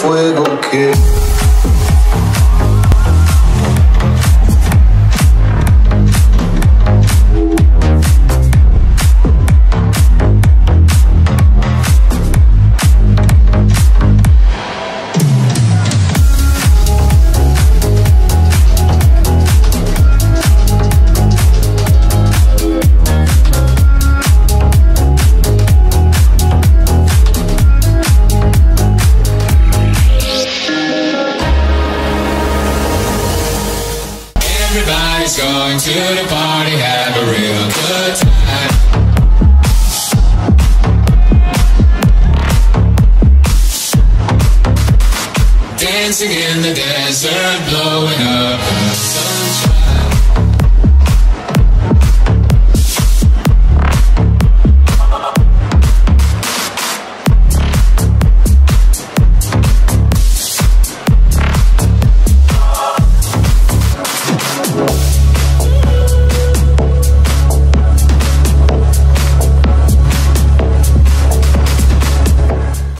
fuego que Everybody's going to the party, have a real good time. Dancing in the desert, blowing up the sun.